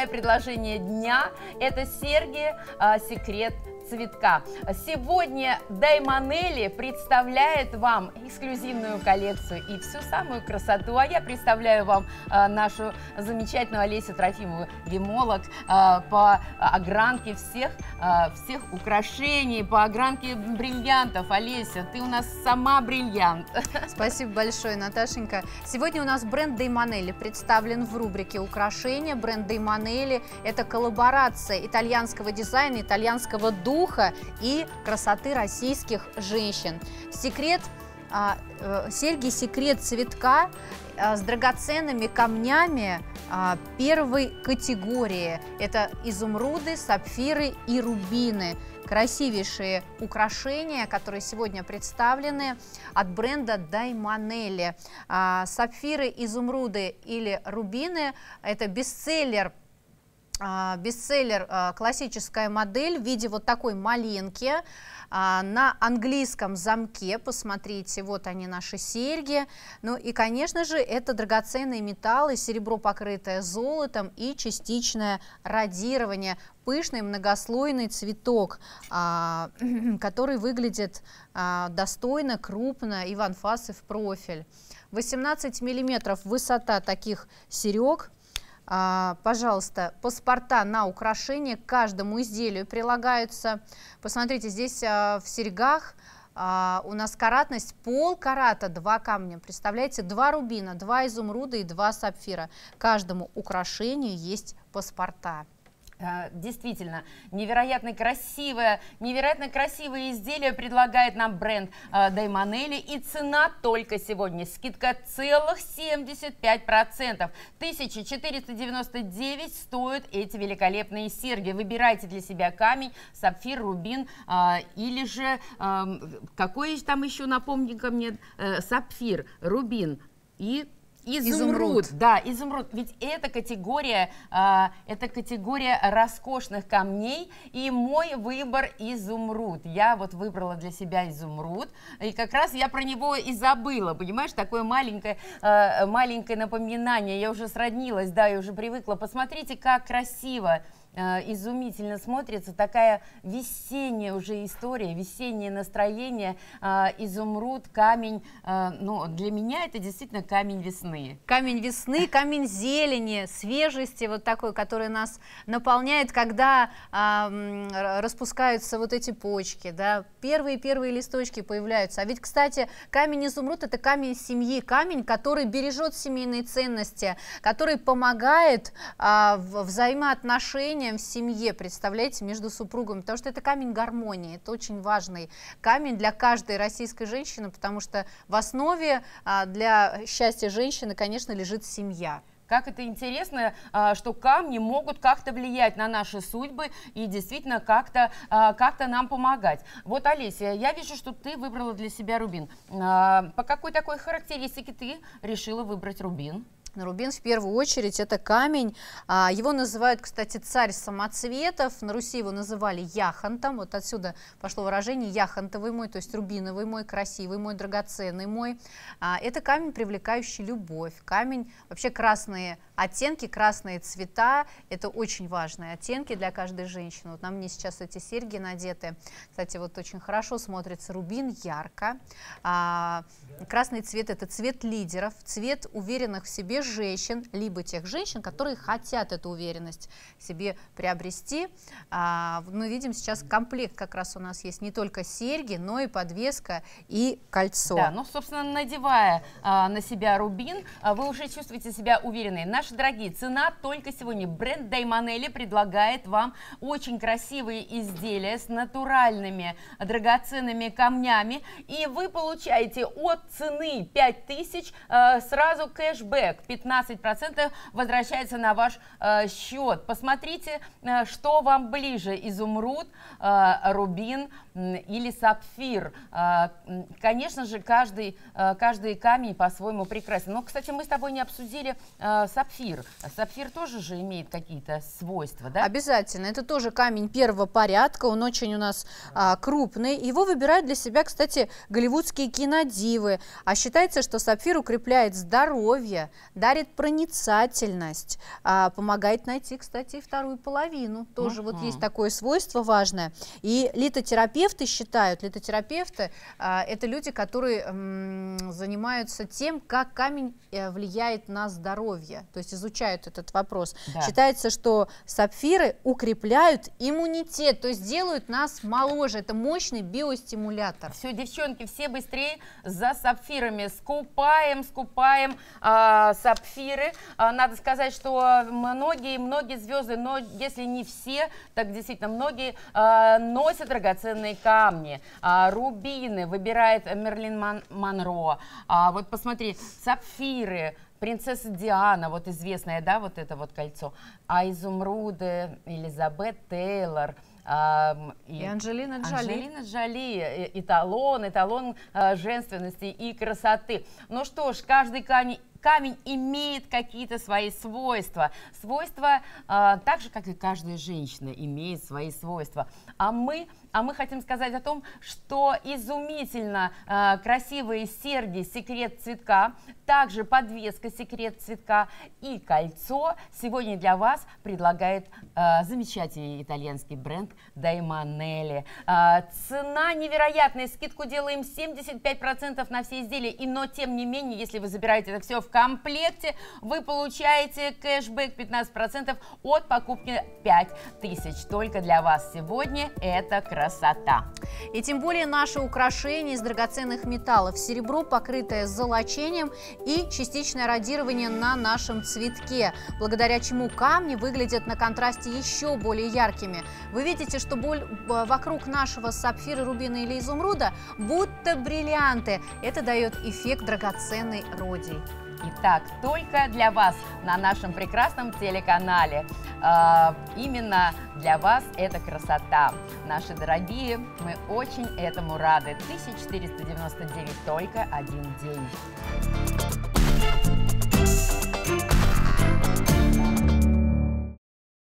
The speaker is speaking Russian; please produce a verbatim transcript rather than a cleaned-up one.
главное предложение дня – это серьги а, «Секрет цветка». Сегодня Даймонелли представляет вам эксклюзивную коллекцию и всю самую красоту. А я представляю вам а, нашу замечательную Олесю Трофимову, гемолог, а, по огранке всех, а, всех украшений, по огранке бриллиантов. Олеся, ты у нас сама бриллиант. Спасибо большое, Наташенька. Сегодня у нас бренд Даймонелли представлен в рубрике «Украшения». Бренд Даймонелли – это коллаборация итальянского дизайна, итальянского духа и красоты российских женщин. Секрет, а, э, серьги «Секрет цветка» а, с драгоценными камнями а, первой категории. Это изумруды, сапфиры и рубины. Красивейшие украшения, которые сегодня представлены от бренда Даймонелли. А, сапфиры, изумруды или рубины – это бестселлер. Бестселлер, классическая модель в виде вот такой малинки на английском замке. Посмотрите, вот они, наши серьги. Ну и, конечно же, это драгоценные металлы, серебро, покрытое золотом, и частичное радирование. Пышный многослойный цветок, который выглядит достойно, крупно и в анфас, и в профиль. восемнадцать миллиметров высота таких серег. А, пожалуйста, паспорта на украшение к каждому изделию прилагаются. Посмотрите, здесь а, в серьгах а, у нас каратность полкарата, два камня. Представляете, два рубина, два изумруда и два сапфира. Каждому украшению есть паспорта. Действительно, невероятно красивое, невероятно красивые изделия предлагает нам бренд Даймонелли, и цена только сегодня, скидка целых семьдесят пять процентов, тысяча четыреста девяносто девять стоят эти великолепные серьги. Выбирайте для себя камень, сапфир, рубин, а, или же, а, какой там еще, напомни-ка мне, а, сапфир, рубин и... Изумруд. изумруд, да, изумруд. Ведь это категория, э, это категория роскошных камней, и мой выбор изумруд. Я вот выбрала для себя изумруд, и как раз я про него и забыла, понимаешь, такое маленькое, э, маленькое напоминание. Я уже сроднилась, да, я уже привыкла. Посмотрите, как красиво, изумительно смотрится, такая весенняя уже история, весеннее настроение, изумруд, камень, ну, для меня это действительно камень весны. Камень весны, камень зелени, свежести вот такой, который нас наполняет, когда а, распускаются вот эти почки, да, первые-первые листочки появляются. А ведь, кстати, камень изумруд – это камень семьи, камень, который бережет семейные ценности, который помогает а, в взаимоотношениях в семье, представляете, между супругами, потому что это камень гармонии, это очень важный камень для каждой российской женщины, потому что в основе а, для счастья женщины, конечно, лежит семья. Как это интересно, что камни могут как-то влиять на наши судьбы и действительно как-то как-то нам помогать. Вот, Олеся, я вижу, что ты выбрала для себя рубин. По какой такой характеристике ты решила выбрать рубин? Рубин в первую очередь это камень, его называют, кстати, царь самоцветов, на Руси его называли яхонтом, вот отсюда пошло выражение яхонтовый мой, то есть рубиновый мой, красивый мой, драгоценный мой. Это камень, привлекающий любовь, камень, вообще красные оттенки, красные цвета, это очень важные оттенки для каждой женщины. Вот на мне сейчас эти серьги надеты, кстати, вот очень хорошо смотрится рубин, ярко. Красный цвет это цвет лидеров, цвет уверенных в себе женщин, либо тех женщин, которые хотят эту уверенность себе приобрести. А, мы видим сейчас комплект как раз у нас есть не только серьги, но и подвеска и кольцо. Да, ну, собственно, надевая а, на себя рубин, а, вы уже чувствуете себя уверенной. Наши дорогие, цена только сегодня. Бренд Даймонелли предлагает вам очень красивые изделия с натуральными драгоценными камнями, и вы получаете от цены пять тысяч а, сразу кэшбэк. пятнадцать процентов возвращается на ваш э, счет. Посмотрите, э, что вам ближе: изумруд, э, рубин э, или сапфир. Э, конечно же, каждый, э, каждый камень по-своему прекрасен. Но, кстати, мы с тобой не обсудили э, сапфир. Сапфир тоже же имеет какие-то свойства, да? Обязательно. Это тоже камень первого порядка. Он очень у нас э, крупный. Его выбирают для себя, кстати, голливудские кинодивы. А считается, что сапфир укрепляет здоровье, дарит проницательность, а, помогает найти, кстати, и вторую половину. Тоже uh-huh. вот есть такое свойство важное. И литотерапевты считают, литотерапевты а, это люди, которые м, занимаются тем, как камень влияет на здоровье, то есть изучают этот вопрос. Да. Считается, что сапфиры укрепляют иммунитет, то есть делают нас моложе. Это мощный биостимулятор. Все, девчонки, все быстрее за сапфирами. Скупаем, скупаем э, сапфиры. Э, надо сказать, что многие, многие звезды, но если не все, так действительно многие э, носят драгоценные камни. Э, рубины выбирает Мерлин Мон Монро. А, вот посмотри, сапфиры. Принцесса Диана, вот известная, да, вот это вот кольцо, а изумруды, Элизабет Тейлор, э, и, и Анджелина Джоли. Анджелина Джоли, эталон, эталон э, женственности и красоты. Ну что ж, каждый камень, камень имеет какие-то свои свойства. Свойства, э, так же, как и каждая женщина имеет свои свойства. А мы... А мы хотим сказать о том, что изумительно э, красивые серьги «Секрет цветка», также подвеска «Секрет цветка» и кольцо сегодня для вас предлагает э, замечательный итальянский бренд Даймонелли. Э, цена невероятная, скидку делаем семьдесят пять процентов на все изделия, и, но тем не менее, если вы забираете это все в комплекте, вы получаете кэшбэк пятнадцать процентов от покупки пять тысяч. Только для вас сегодня это красота. Красота. И тем более наши украшения из драгоценных металлов. Серебро, покрытое золочением, и частичное радирование на нашем цветке, благодаря чему камни выглядят на контрасте еще более яркими. Вы видите, что вокруг нашего сапфира, рубина или изумруда будто бриллианты. Это дает эффект драгоценной родий. Итак, только для вас на нашем прекрасном телеканале. Э, именно для вас эта красота. Наши дорогие, мы очень этому рады. тысяча четыреста девяносто девять только один день.